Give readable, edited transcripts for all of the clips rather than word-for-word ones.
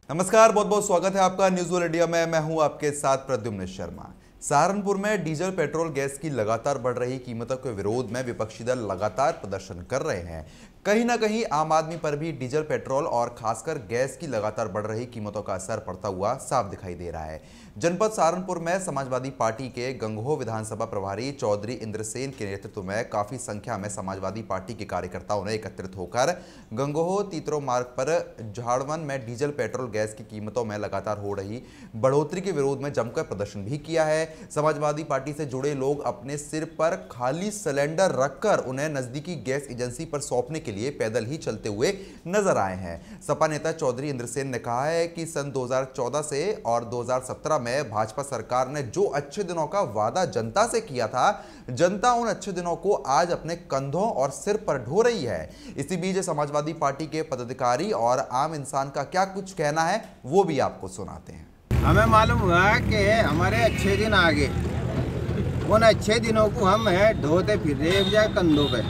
नमस्कार, बहुत बहुत स्वागत है आपका न्यूज़ वर्ल्ड इंडिया में। मैं हूं आपके साथ प्रद्युम्न शर्मा। सहारनपुर में डीजल पेट्रोल गैस की लगातार बढ़ रही कीमतों के विरोध में विपक्षी दल लगातार प्रदर्शन कर रहे हैं। कहीं ना कहीं आम आदमी पर भी डीजल पेट्रोल और खासकर गैस की लगातार बढ़ रही कीमतों का असर पड़ता हुआ साफ दिखाई दे रहा है। जनपद सहारनपुर में समाजवादी पार्टी के गंगोह विधानसभा प्रभारी चौधरी इंद्रसेन के नेतृत्व में काफी संख्या में समाजवादी पार्टी के कार्यकर्ताओं ने एकत्रित होकर गंगोह तीतरो मार्ग पर झाड़वन में डीजल पेट्रोल गैस की कीमतों में लगातार हो रही बढ़ोतरी के विरोध में जमकर प्रदर्शन भी किया है। समाजवादी पार्टी से जुड़े लोग अपने सिर पर खाली सिलेंडर रखकर उन्हें नजदीकी गैस एजेंसी पर सौंपने के लिए पैदल ही चलते हुए नजर आए हैं। सपा नेता चौधरी इंद्रसेन ने कहा है कि सन 2014 से और 2017 में भाजपा सरकार ने जो अच्छे दिनों का वादा जनता से किया था, जनता उन अच्छे दिनों को आज अपने कंधों और सिर पर ढो रही है। इसी बीच समाजवादी पार्टी के पदाधिकारी और आम इंसान का क्या कुछ कहना है वो भी आपको सुनाते हैं। हमें मालूम हुआ कि हमारे अच्छे दिन आ गए, उन अच्छे दिनों को हम ढोते फिर रहे जाए कंधों पे।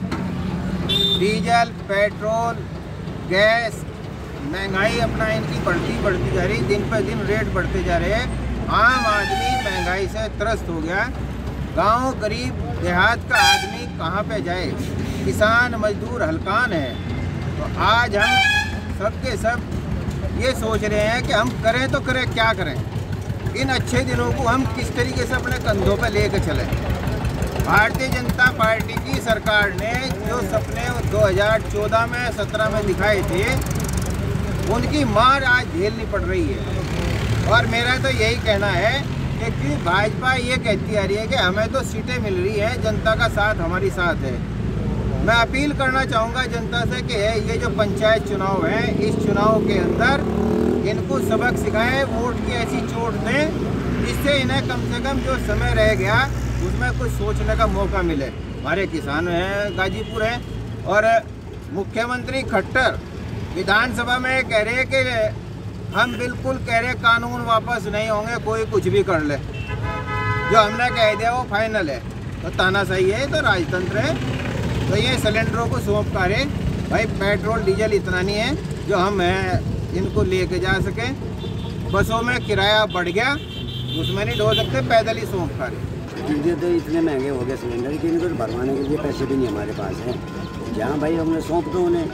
डीजल पेट्रोल गैस महंगाई अपना इनकी बढ़ती जा रही, दिन पर दिन रेट बढ़ते जा रहे हैं। आम आदमी महंगाई से त्रस्त हो गया। गांव गरीब देहात का आदमी कहाँ पे जाए, किसान मजदूर हलकान है। तो आज हम सबके सब ये सोच रहे हैं कि हम करें तो करें क्या करें, इन अच्छे दिनों को हम किस तरीके से अपने कंधों पर लेकर चलें। भारतीय जनता पार्टी की सरकार ने जो सपने 2014 में 17 में दिखाए थे, उनकी मार आज झेलनी पड़ रही है। और मेरा तो यही कहना है कि भाजपा ये कहती आ रही है कि हमें तो सीटें मिल रही हैं, जनता का साथ हमारी साथ है। मैं अपील करना चाहूँगा जनता से कि ये जो पंचायत चुनाव है, इस चुनाव के अंदर इनको सबक सिखाएं, वोट की ऐसी चोट दें जिससे इन्हें कम से कम जो समय रह गया उसमें कुछ सोचने का मौका मिले। हमारे किसान हैं, गाजीपुर हैं, और मुख्यमंत्री खट्टर विधानसभा में कह रहे कि हम बिल्कुल कह रहे कानून वापस नहीं होंगे, कोई कुछ भी कर ले, जो हमने कह दिया वो फाइनल है। तो तानाशाही है, तो राजतंत्र है। तो ये सिलेंडरों को सौंप करे भाई, पेट्रोल डीजल इतना नहीं है जो हम इनको लेके जा सकें। बसों में किराया बढ़ गया, उसमें नहीं ढो सकते, पैदल ही सौंप करे। डीजल तो इतने महंगे हो गए सिलेंडर कि इनको भरवाने के लिए पैसे भी नहीं हमारे पास हैं। जहाँ भाई हमने सौंप दो उन्हें।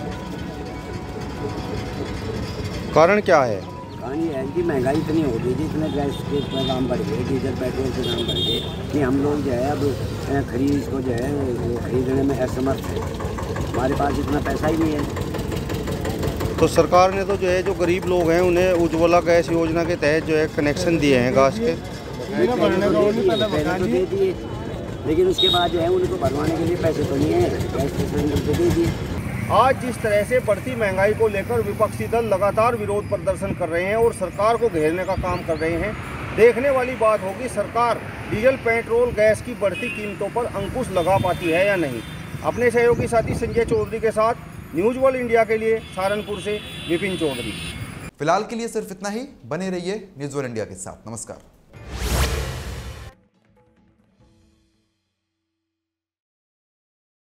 कारण क्या है? कारण ये है कि महंगाई इतनी हो गई थी, इतने गैस के दाम बढ़ गए, डीजल पेट्रोल के दाम बढ़ गए कि हम लोग जो है अब खरीद को जो है खरीदने में असमर्थ है। हमारे पास इतना पैसा ही नहीं है। तो सरकार ने तो जो है जो गरीब लोग हैं उन्हें उज्ज्वला गैस योजना के तहत जो है कनेक्शन दिए हैं गैस के, पहले तो दे दिए, लेकिन उसके बाद जो है उनको भरवाने के लिए पैसे तो नहीं है। गैस के सिलेंडर तो दे दिए। आज जिस तरह से बढ़ती महंगाई को लेकर विपक्षी दल लगातार विरोध प्रदर्शन कर रहे हैं और सरकार को घेरने का काम कर रहे हैं, देखने वाली बात होगी सरकार डीजल पेट्रोल गैस की बढ़ती कीमतों पर अंकुश लगा पाती है या नहीं। अपने सहयोगी साथी संजय चौधरी के साथ न्यूज़ वर्ल्ड इंडिया के लिए सहारनपुर से विपिन चौधरी। फिलहाल के लिए सिर्फ इतना ही। बने रहिए न्यूज़ वर्ल्ड इंडिया के साथ। नमस्कार।